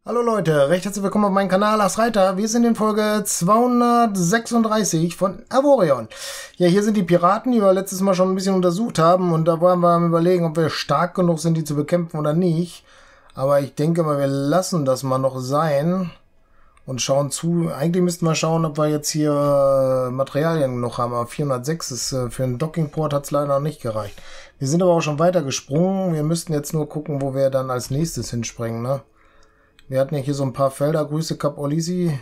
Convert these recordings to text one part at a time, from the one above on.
Hallo Leute, recht herzlich willkommen auf meinem Kanal Lars Reiter. Wir sind in Folge 236 von Avorion. Ja, hier sind die Piraten, die wir letztes Mal schon ein bisschen untersucht haben. Und da wollen wir am Überlegen, ob wir stark genug sind, die zu bekämpfen oder nicht. Aber ich denke mal, wir lassen das mal noch sein. Und schauen zu. Eigentlich müssten wir schauen, ob wir jetzt hier Materialien noch haben. Aber 406 ist für einen Dockingport hat es leider noch nicht gereicht. Wir sind aber auch schon weiter gesprungen. Wir müssten jetzt nur gucken, wo wir dann als nächstes hinspringen, ne? Wir hatten ja hier so ein paar Felder. Grüße Kap Olisi.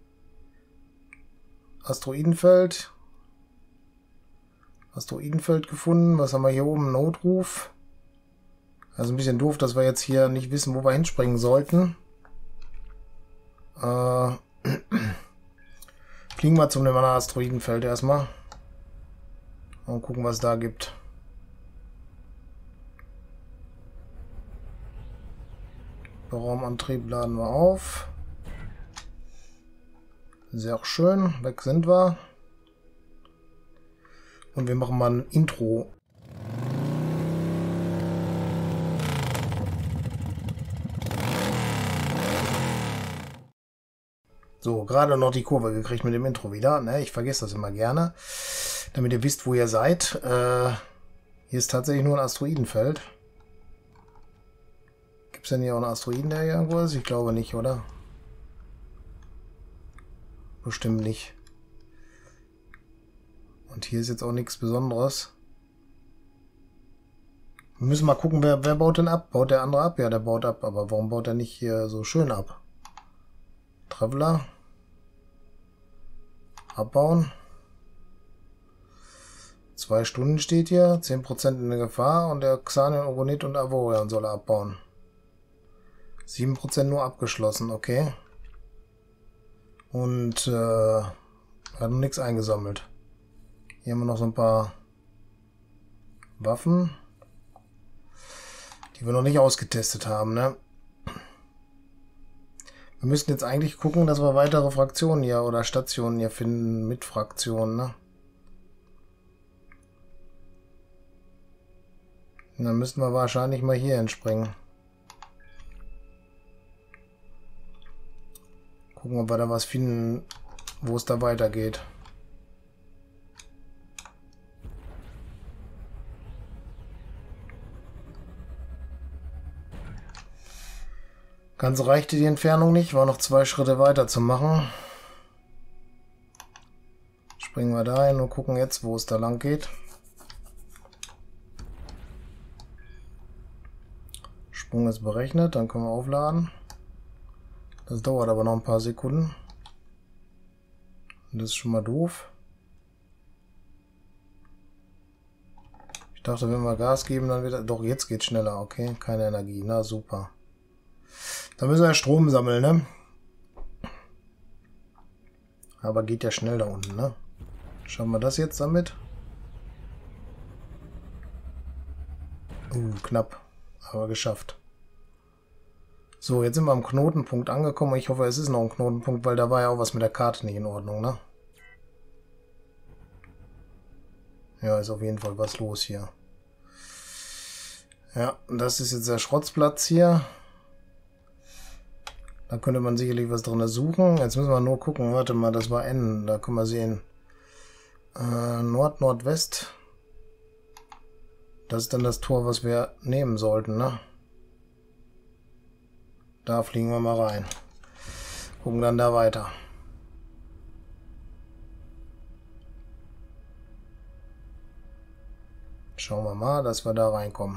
Asteroidenfeld. Asteroidenfeld gefunden. Was haben wir hier oben? Notruf. Also ein bisschen doof, dass wir jetzt hier nicht wissen, wo wir hinspringen sollten. Fliegen wir zum anderen Asteroidenfeld erstmal. Und gucken, was es da gibt. Raumantrieb laden wir auf. Sehr schön. Weg sind wir. Und wir machen mal ein Intro. So, gerade noch die Kurve gekriegt mit dem Intro wieder. Ne, ich vergesse das immer gerne. Damit ihr wisst, wo ihr seid. Hier ist tatsächlich nur ein Asteroidenfeld. Gibt es denn hier auch einen Asteroiden, der hier irgendwo ist? Ich glaube nicht, oder? Bestimmt nicht. Und hier ist jetzt auch nichts Besonderes. Wir müssen mal gucken, wer baut denn ab? Baut der andere ab? Ja, der baut ab. Aber warum baut er nicht hier so schön ab? Traveler. Abbauen. 2 Stunden steht hier. 10% in der Gefahr. Und der Xanion, Ogonit und Avorion soll er abbauen. 7% nur abgeschlossen, okay. Und hat noch nichts eingesammelt. Hier haben wir noch so ein paar Waffen, die wir noch nicht ausgetestet haben, ne? Wir müssten jetzt eigentlich gucken, dass wir weitere Fraktionen hier oder Stationen hier finden mit Fraktionen, ne? Und dann müssten wir wahrscheinlich mal hier hinspringen. Gucken, ob wir da was finden, wo es da weitergeht. Ganz reichte die Entfernung nicht, war noch 2 Schritte weiter zu machen. Springen wir da hin und gucken jetzt, wo es da lang geht. Sprung ist berechnet, dann können wir aufladen. Das dauert aber noch ein paar Sekunden. Und das ist schon mal doof. Ich dachte, wenn wir Gas geben, dann wird... Doch, jetzt geht schneller. Okay, keine Energie. Na, super. Dann müssen wir Strom sammeln, ne? Aber geht ja schnell da unten, ne? Schauen wir das jetzt damit. Knapp. Aber geschafft. So, jetzt sind wir am Knotenpunkt angekommen. Ich hoffe, es ist noch ein Knotenpunkt, weil da war ja auch was mit der Karte nicht in Ordnung, ne? Ja, ist auf jeden Fall was los hier. Ja, das ist jetzt der Schrottplatz hier. Da könnte man sicherlich was drin suchen. Jetzt müssen wir nur gucken. Warte mal, das war N. Da können wir sehen. Nord-Nordwest. Das ist dann das Tor, was wir nehmen sollten, ne? Da fliegen wir mal rein. Gucken dann da weiter. Schauen wir mal, dass wir da reinkommen.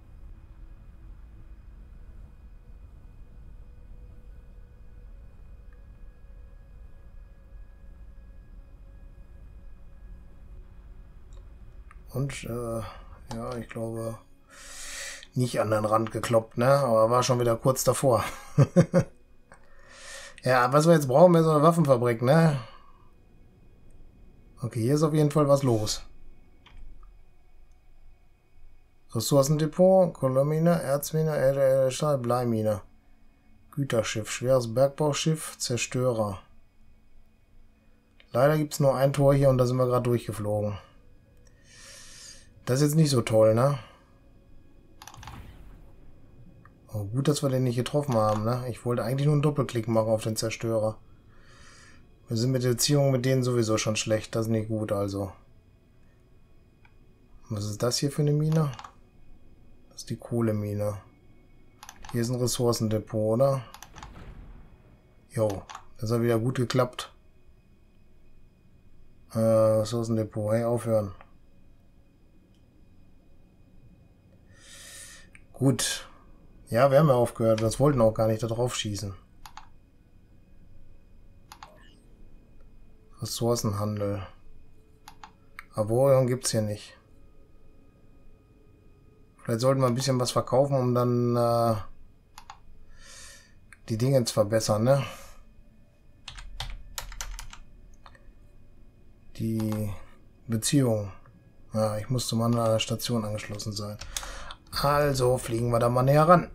Und, ja, ich glaube... Nicht an den Rand gekloppt, ne? Aber war schon wieder kurz davor. Ja, was wir jetzt brauchen, ist so eine Waffenfabrik, ne? Okay, hier ist auf jeden Fall was los. Ressourcendepot, Kohlemine, Erzmine, Stahl, Bleimine. Güterschiff, schweres Bergbauschiff, Zerstörer. Leider gibt es nur ein Tor hier und da sind wir gerade durchgeflogen. Das ist jetzt nicht so toll, ne? Oh, gut, dass wir den nicht getroffen haben, ne? Ich wollte eigentlich nur einen Doppelklick machen auf den Zerstörer. Wir sind mit der Beziehung mit denen sowieso schon schlecht. Das ist nicht gut, also. Was ist das hier für eine Mine? Das ist die Kohlemine. Hier ist ein Ressourcendepot, oder? Jo, das hat wieder gut geklappt. Ressourcendepot, hey, aufhören. Gut. Ja, wir haben ja aufgehört. Wir wollten auch gar nicht da drauf schießen. Ressourcenhandel. Avorion gibt's hier nicht. Vielleicht sollten wir ein bisschen was verkaufen, um dann die Dinge zu verbessern, ne? Die Beziehung. Ja, ich muss zum Mann an der Station angeschlossen sein. Also fliegen wir da mal näher ran.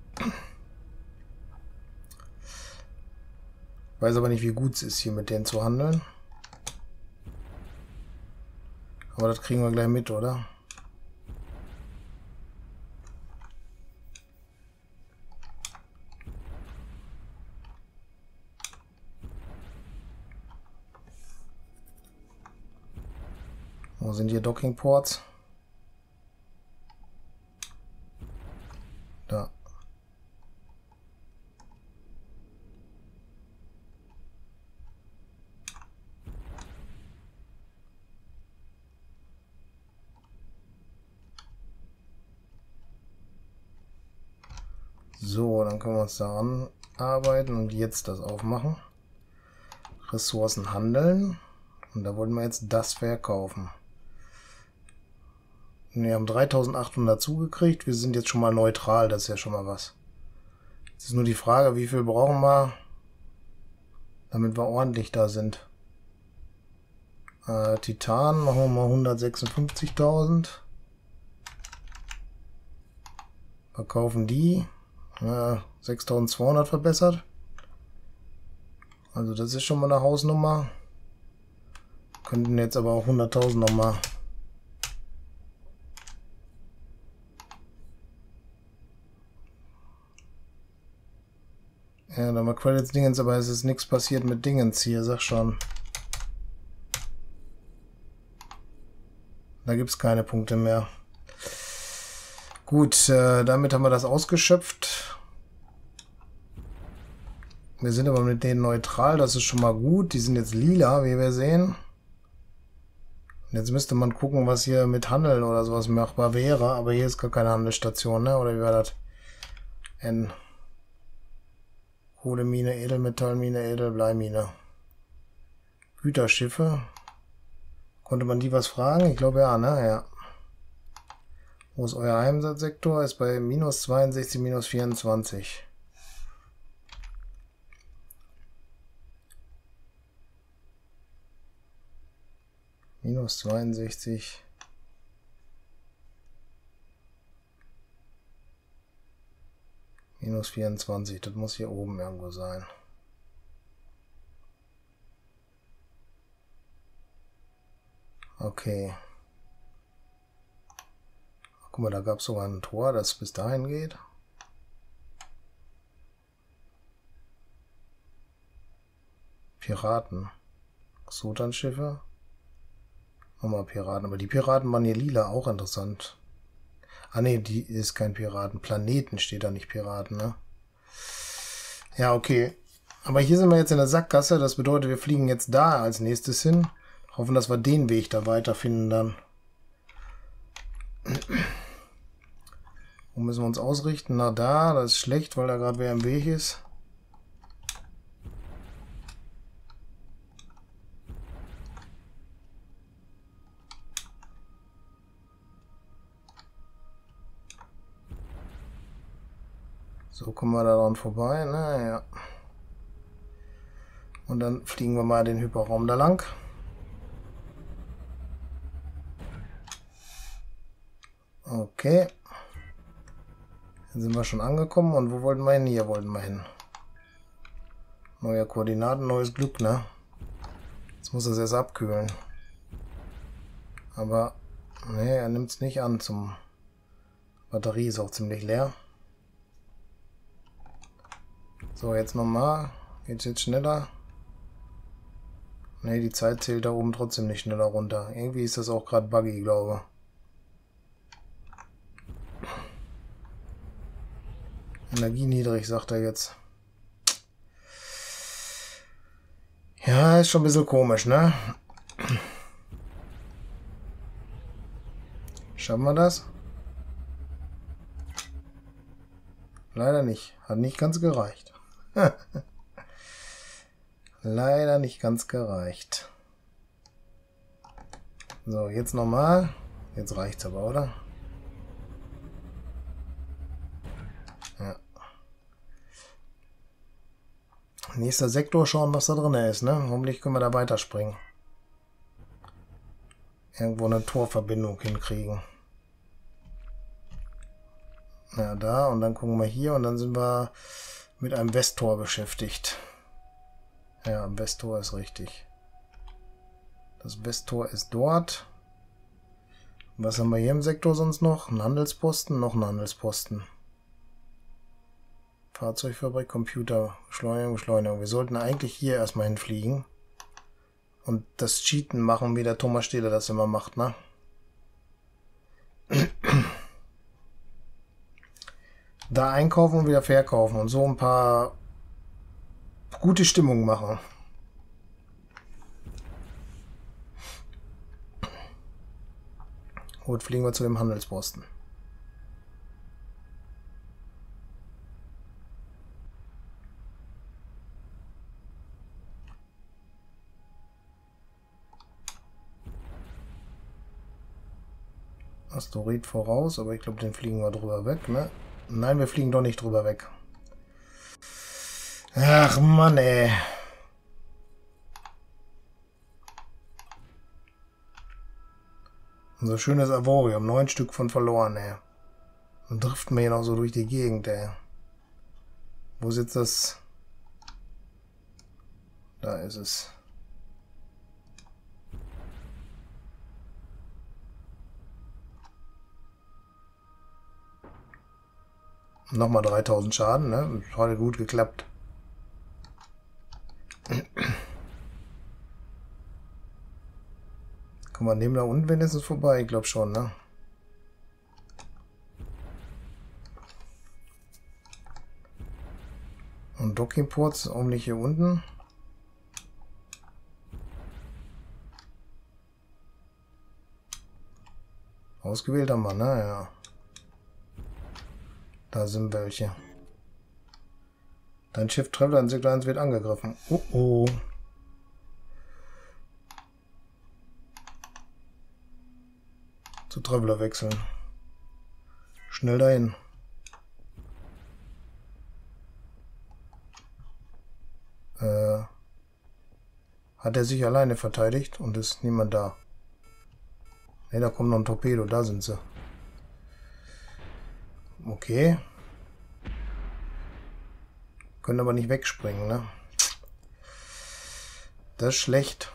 Weiß aber nicht, wie gut es ist, hier mit denen zu handeln. Aber das kriegen wir gleich mit, oder? Wo sind hier Dockingports? Da. So, dann können wir uns daran arbeiten und jetzt das aufmachen. Ressourcen handeln. Und da wollten wir jetzt das verkaufen. Wir haben 3800 zugekriegt. Wir sind jetzt schon mal neutral. Das ist ja schon mal was. Jetzt ist nur die Frage, wie viel brauchen wir, damit wir ordentlich da sind. Titan machen wir mal 156.000. Verkaufen die. 6.200 verbessert. Also das ist schon mal eine Hausnummer. Könnten jetzt aber auch 100.000 nochmal. Ja, da mal Credits Dingens, aber es ist nichts passiert mit Dingens hier, sag schon. Da gibt es keine Punkte mehr. Gut, damit haben wir das ausgeschöpft. Wir sind aber mit denen neutral, das ist schon mal gut. Die sind jetzt lila, wie wir sehen. Und jetzt müsste man gucken, was hier mit Handeln oder sowas machbar wäre. Aber hier ist gar keine Handelsstation, ne? Oder wie war das? N. Kohlemine, Edelmetallmine, Edelbleimine. Güterschiffe. Konnte man die was fragen? Ich glaube ja, ne? Ja. Wo ist euer Einsatzsektor? Ist bei minus 62, minus 24. Minus 62. Minus 24. Das muss hier oben irgendwo sein. Okay. Guck mal, da gab es sogar ein Tor, das bis dahin geht. Piraten. Sotan-Schiffe. Nochmal Piraten. Aber die Piraten waren hier lila, auch interessant. Ah ne, die ist kein Piraten. Planeten steht da, nicht Piraten, ne? Ja, okay. Aber hier sind wir jetzt in der Sackgasse. Das bedeutet, wir fliegen jetzt da als nächstes hin. Hoffen, dass wir den Weg da weiterfinden dann. Wo müssen wir uns ausrichten? Na da, das ist schlecht, weil da gerade wer im Weg ist. So kommen wir daran vorbei, naja. Und dann fliegen wir mal den Hyperraum da lang. Okay. Dann sind wir schon angekommen. Und wo wollten wir hin? Hier wollten wir hin. Neue Koordinaten, neues Glück, ne? Jetzt muss es erst abkühlen. Aber, ne, er nimmt es nicht an zum... Batterie ist auch ziemlich leer. So, jetzt nochmal. Geht's jetzt schneller? Ne, die Zeit zählt da oben trotzdem nicht schneller runter. Irgendwie ist das auch gerade buggy, glaube ich. Energie niedrig, sagt er jetzt. Ja, ist schon ein bisschen komisch, ne? Schaffen wir das? Leider nicht. Hat nicht ganz gereicht. Leider nicht ganz gereicht. So, jetzt nochmal. Jetzt reicht's aber, oder? Ja. Nächster Sektor, schauen, was da drin ist, ne? Hoffentlich können wir da weiterspringen. Irgendwo eine Torverbindung hinkriegen. Ja, da. Und dann gucken wir hier und dann sind wir mit einem Westtor beschäftigt. Ja, am Westtor ist richtig. Das Westtor ist dort. Was haben wir hier im Sektor sonst noch? Ein Handelsposten, noch ein Handelsposten. Fahrzeugfabrik, Computer, Beschleunigung, Beschleunigung. Wir sollten eigentlich hier erstmal hinfliegen. Und das Cheaten machen, wie der Thomas Stehler das immer macht, ne? Da einkaufen und wieder verkaufen und so ein paar gute Stimmung machen. Gut, fliegen wir zu dem Handelsposten. Asteroid voraus, aber ich glaube, den fliegen wir drüber weg, ne? Nein, wir fliegen doch nicht drüber weg. Ach Mann, ey. Unser schönes Avorium, 9 Stück von verloren, ey. Dann driften wir hier noch so durch die Gegend, ey. Wo sitzt das? Da ist es. Nochmal 3000 Schaden, ne? Hat heute gut geklappt. Kommen wir neben da unten wenigstens vorbei? Ich glaube schon, ne? Und Dockingports ordentlich hier unten. Ausgewählt haben wir, ne? Ja. Da sind welche. Dein Schiff Traveler in Sektor 1 wird angegriffen. Oh oh. Zu Traveler wechseln. Schnell dahin. Hat er sich alleine verteidigt und ist niemand da. Ne, da kommt noch ein Torpedo, da sind sie. Okay. Können aber nicht wegspringen, ne? Das ist schlecht.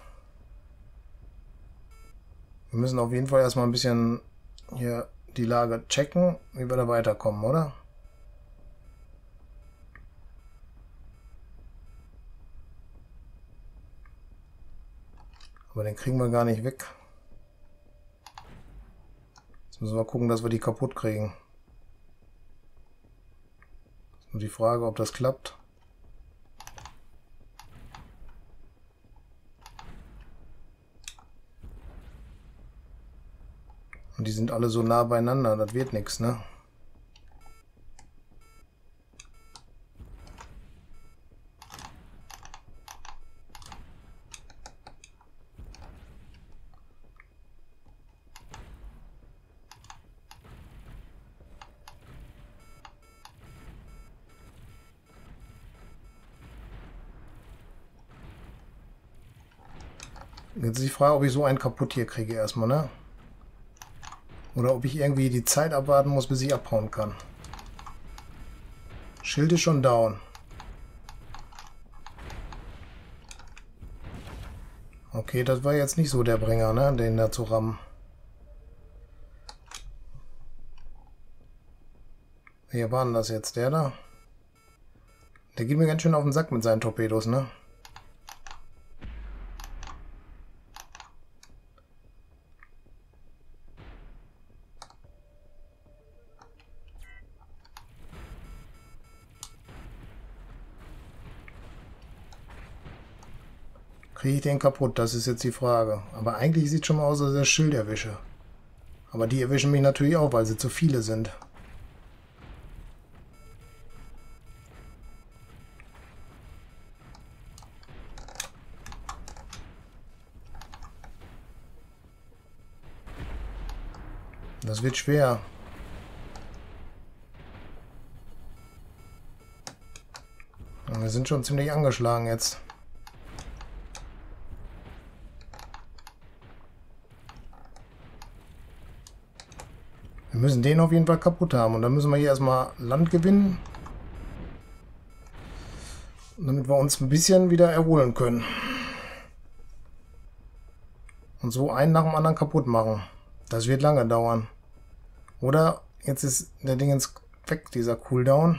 Wir müssen auf jeden Fall erstmal ein bisschen hier die Lage checken, wie wir da weiterkommen, oder? Aber den kriegen wir gar nicht weg. Jetzt müssen wir gucken, dass wir die kaputt kriegen. Ist nur die Frage, ob das klappt. Und die sind alle so nah beieinander, das wird nichts, ne? Jetzt ist die Frage, ob ich so einen kaputt hier kriege erstmal, ne? Oder ob ich irgendwie die Zeit abwarten muss, bis ich abhauen kann. Schild ist schon down. Okay, das war jetzt nicht so der Bringer, ne? Den da zu rammen. Wer war denn das jetzt? Der da? Der geht mir ganz schön auf den Sack mit seinen Torpedos, ne? Kriege ich den kaputt? Das ist jetzt die Frage. Aber eigentlich sieht schon mal aus, als ich das Schild erwische. Aber die erwischen mich natürlich auch, weil sie zu viele sind. Das wird schwer. Wir sind schon ziemlich angeschlagen jetzt. Wir müssen den auf jeden Fall kaputt haben. Und dann müssen wir hier erstmal Land gewinnen. Damit wir uns ein bisschen wieder erholen können. Und so einen nach dem anderen kaputt machen. Das wird lange dauern. Oder jetzt ist der Dingens weg, dieser Cooldown.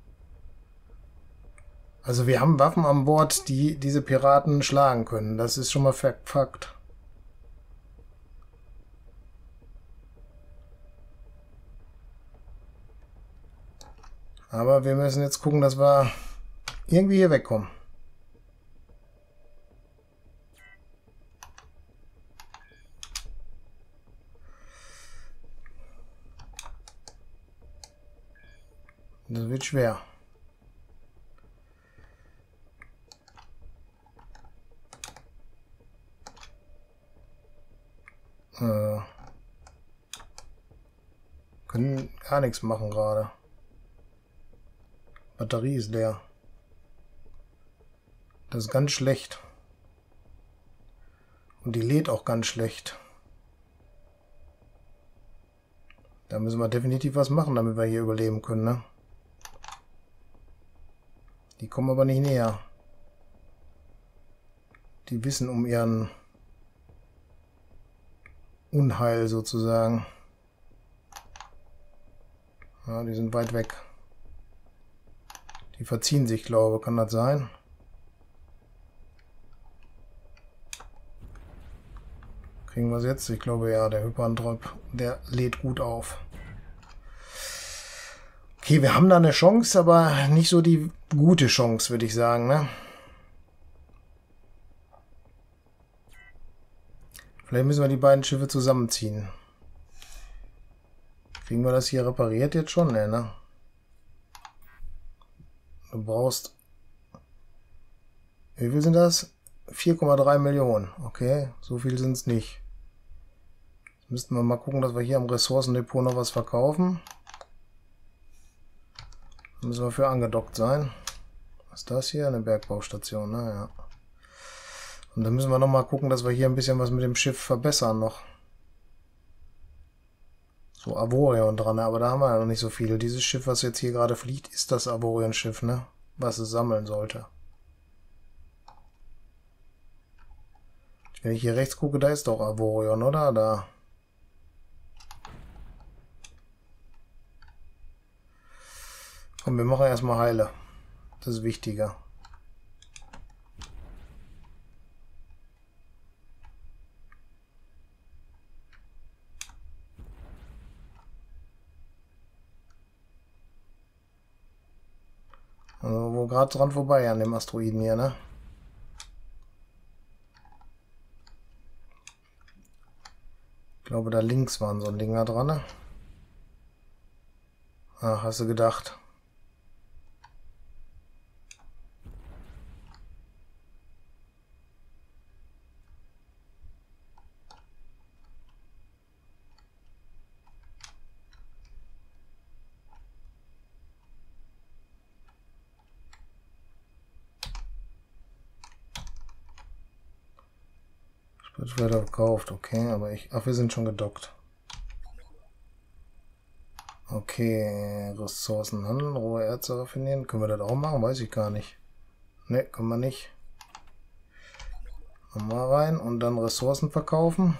Also wir haben Waffen an Bord, die diese Piraten schlagen können. Das ist schon mal Fakt. Aber wir müssen jetzt gucken, dass wir irgendwie hier wegkommen. Das wird schwer. Können gar nichts machen gerade. Batterie ist leer. Das ist ganz schlecht. Und die lädt auch ganz schlecht. Da müssen wir definitiv was machen, damit wir hier überleben können, ne? Die kommen aber nicht näher. Die wissen um ihren Unheil sozusagen. Ja, die sind weit weg. Die verziehen sich, glaube ich. Kann das sein? Kriegen wir es jetzt? Ich glaube ja, der Hyperntrop, der lädt gut auf. Okay, wir haben da eine Chance, aber nicht so die gute Chance, würde ich sagen, ne? Vielleicht müssen wir die beiden Schiffe zusammenziehen. Kriegen wir das hier repariert jetzt schon? Ne? Du brauchst... Wie viel sind das? 4,3 Millionen. Okay, so viel sind es nicht. Jetzt müssten wir mal gucken, dass wir hier am Ressourcendepot noch was verkaufen. Da müssen wir für angedockt sein. Was ist das hier? Eine Bergbaustation, naja. Und dann müssen wir noch mal gucken, dass wir hier ein bisschen was mit dem Schiff verbessern noch. So Avorion dran, aber da haben wir ja noch nicht so viel. Dieses Schiff, was jetzt hier gerade fliegt, ist das Avorion-Schiff, ne? Was es sammeln sollte. Wenn ich hier rechts gucke, da ist doch Avorion, oder? Da. Komm, wir machen erstmal Heile. Das ist wichtiger. Also, wo gerade dran vorbei an dem Asteroiden hier, ne? Ich glaube, da links waren so ein Dinger dran, ne? Ach, hast du gedacht. Das wird verkauft, okay, aber ach, wir sind schon gedockt. Okay, Ressourcen handeln, rohe Erze raffinieren. Können wir das auch machen? Weiß ich gar nicht. Ne, können wir nicht. Nochmal rein und dann Ressourcen verkaufen.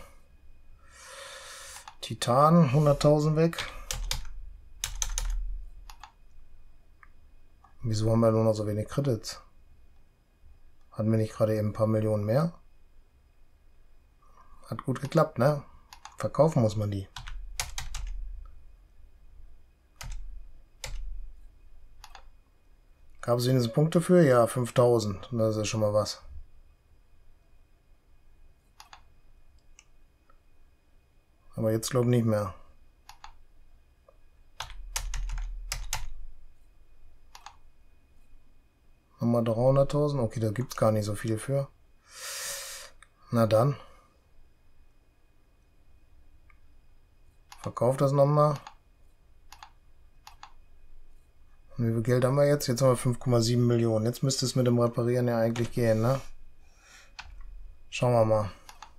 Titan, 100.000 weg. Wieso haben wir nur noch so wenig Credits? Hatten wir nicht gerade eben ein paar Millionen mehr? Hat gut geklappt, ne? Verkaufen muss man die. Gab es wenigstens Punkte für? Ja, 5000. Das ist ja schon mal was. Aber jetzt glaube ich nicht mehr. Nochmal 300.000. Okay, da gibt es gar nicht so viel für. Na dann. Verkauft das nochmal. Und wie viel Geld haben wir jetzt? Jetzt haben wir 5,7 Millionen. Jetzt müsste es mit dem Reparieren ja eigentlich gehen, ne? Schauen wir mal.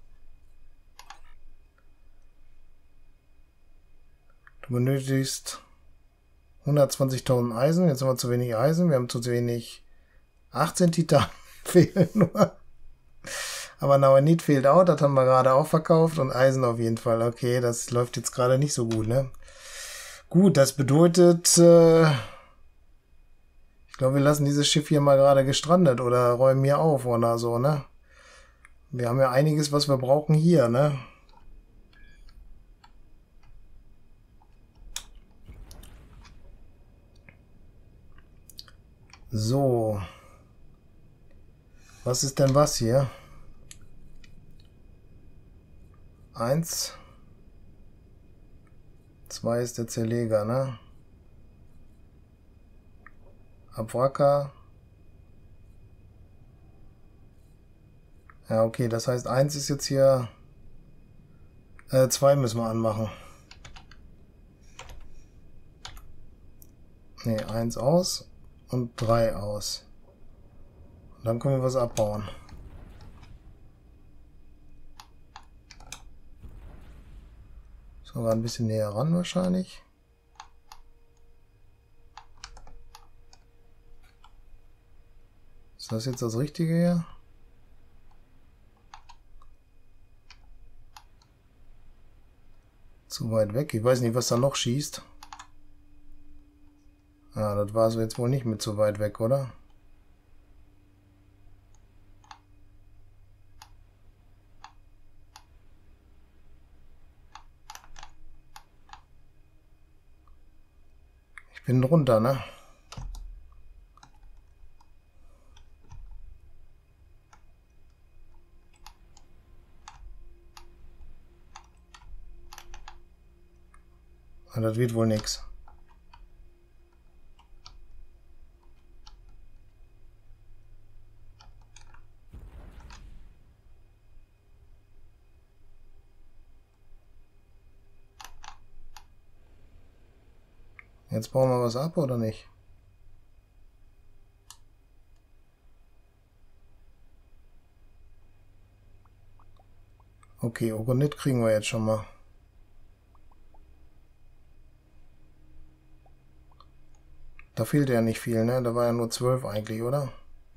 Du benötigst 120.000 Eisen. Jetzt haben wir zu wenig Eisen. Wir haben zu wenig 18 Titan fehlen nur. Aber Nauanit fehlt auch. Das haben wir gerade auch verkauft. Und Eisen auf jeden Fall. Okay, das läuft jetzt gerade nicht so gut, ne? Gut, das bedeutet... ich glaube, wir lassen dieses Schiff hier mal gerade gestrandet. Oder räumen hier auf oder so, ne? Wir haben ja einiges, was wir brauchen hier, ne? So. Was ist denn was hier? 1. 2 ist der Zerleger, ne? Abwracker. Ja, okay, das heißt 1 ist jetzt hier... 2 müssen wir anmachen. Ne, 1 aus und 3 aus. Und dann können wir was abbauen. Sogar ein bisschen näher ran wahrscheinlich. Ist das jetzt das Richtige hier? Zu weit weg. Ich weiß nicht, was da noch schießt. Ah, das war so jetzt wohl nicht mit zu weit weg, oder? Ich bin drunter, ne? Ah, das wird wohl nichts. Jetzt bauen wir was ab, oder nicht? Okay, Orgonit kriegen wir jetzt schon mal. Da fehlt ja nicht viel, ne? Da war ja nur 12 eigentlich, oder?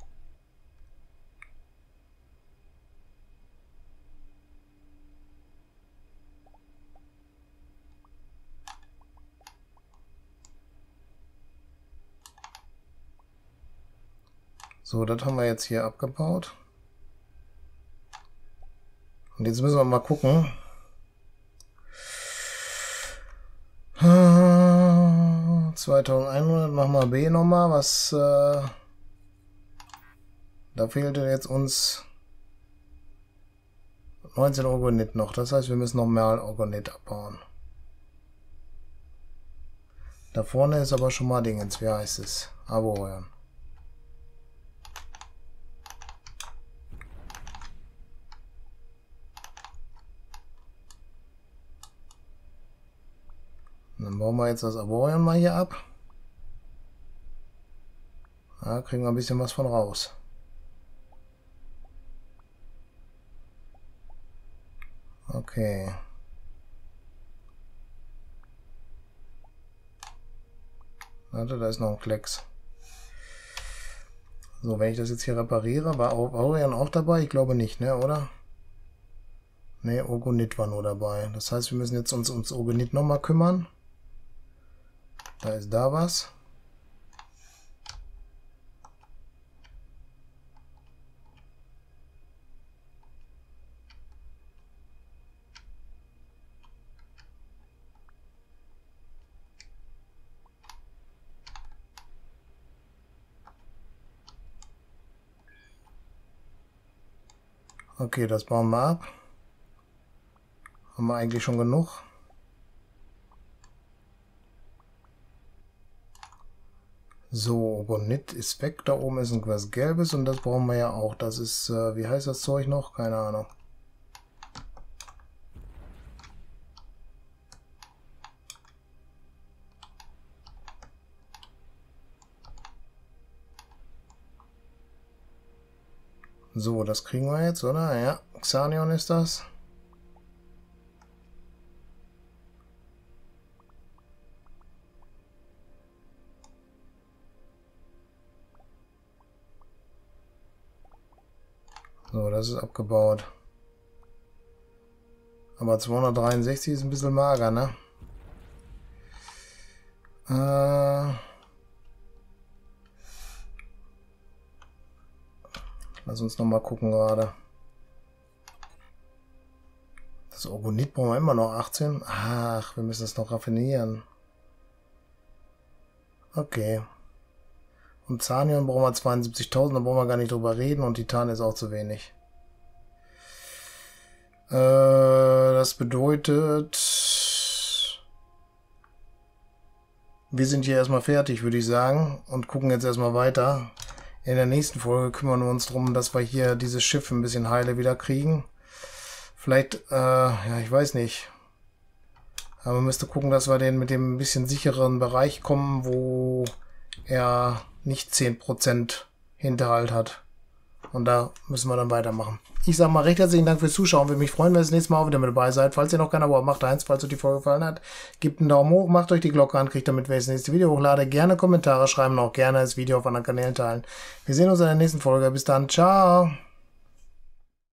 So, das haben wir jetzt hier abgebaut. Und jetzt müssen wir mal gucken. 2100, machen wir B nochmal. Was, da fehlte jetzt uns 19 Orgonit noch. Das heißt, wir müssen noch mehr Orgonit abbauen. Da vorne ist aber schon mal Dingens. Wie heißt es? Avorion. Dann bauen wir jetzt das Avorion mal hier ab. Da kriegen wir ein bisschen was von raus. Okay. Warte, da ist noch ein Klecks. So, wenn ich das jetzt hier repariere, war Avorion auch dabei? Ich glaube nicht, ne, oder? Ne, Orgonit war nur dabei. Das heißt, wir müssen jetzt uns ums Orgonit nochmal kümmern. Da ist da was. Okay, das bauen wir ab. Haben wir eigentlich schon genug. So, Bonit ist weg. Da oben ist irgendwas Gelbes und das brauchen wir ja auch. Das ist, wie heißt das Zeug noch? Keine Ahnung. So, das kriegen wir jetzt, oder? Ja, Xanion ist das. So, das ist abgebaut. Aber 263 ist ein bisschen mager, ne? Lass uns noch mal gucken gerade. Das Orgonit brauchen wir immer noch 18. Ach, wir müssen es noch raffinieren. Okay. Und Zanion brauchen wir 72.000, da brauchen wir gar nicht drüber reden. Und Titan ist auch zu wenig. Das bedeutet, wir sind hier erstmal fertig, würde ich sagen. Und gucken jetzt erstmal weiter. In der nächsten Folge kümmern wir uns darum, dass wir hier dieses Schiff ein bisschen heile wieder kriegen. Vielleicht, ja, ich weiß nicht. Aber wir müssten gucken, dass wir den mit dem ein bisschen sicheren Bereich kommen, wo er nicht 10% Hinterhalt hat. Und da müssen wir dann weitermachen. Ich sage mal recht herzlichen Dank fürs Zuschauen. Würde mich freuen, wenn ihr das nächste Mal auch wieder mit dabei seid. Falls ihr noch kein Abo habt, macht eins. Falls euch die Folge gefallen hat, gebt einen Daumen hoch, macht euch die Glocke an, kriegt damit, wenn ich das nächste Video hochlade. Gerne Kommentare schreiben und auch gerne das Video auf anderen Kanälen teilen. Wir sehen uns in der nächsten Folge. Bis dann. Ciao.